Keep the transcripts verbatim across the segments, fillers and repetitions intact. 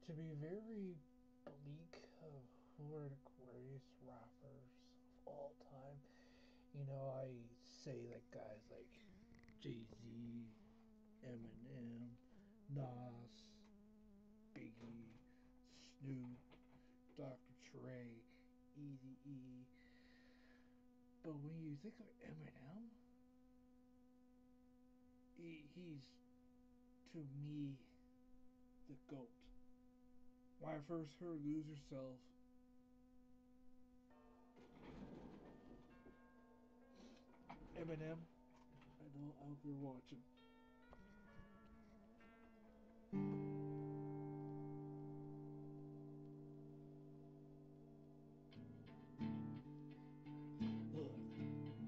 To be very bleak of who are the greatest rappers of all time, you know, I say like guys like Jay Z, Eminem, Nas, Biggie, Snoop, doctor Dre, Easy E. But when you think of Eminem, he, he's to me the GOAT. When I first heard Lose Yourself, Eminem, I know I hope you're watching. Look,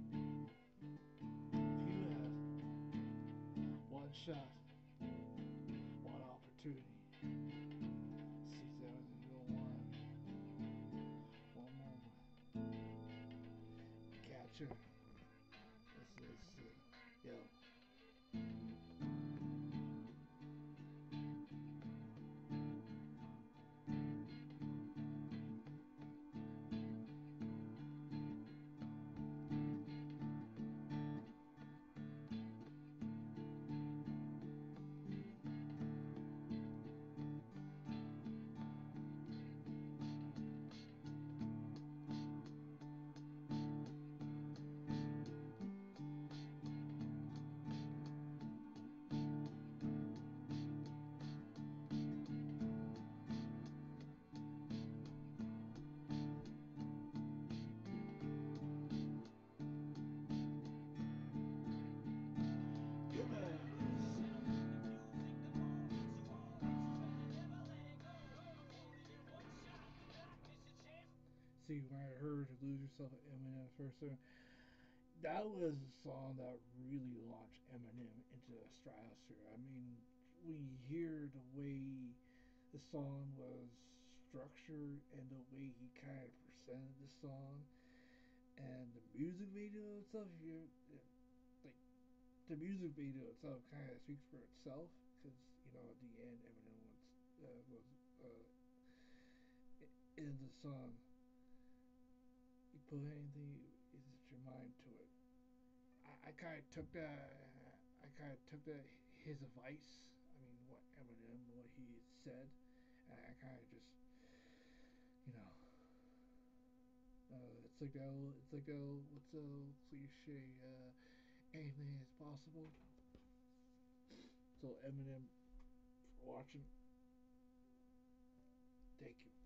if you had one shot, one opportunity, seize that as you don't want, one moment, catch her. Let's let's uh, yo. Come on. See, when I heard Lose Yourself at Eminem first, uh, that was a song that really launched Eminem into the stratosphere. I mean, when you hear the way the song was structured and the way he kind of presented the song and the music video itself, you like the music video itself kind of speaks for itself because you know at the end Eminem was uh, was uh, in the song. You put anything you set your mind to it. I, I kind of took that. I kind of took that his advice. I mean, what Eminem, what he said, and I kind of just, you know, uh, it's like that. It's like that. What's a cliche? Uh, anything is possible. So Eminem, for watching, thank you.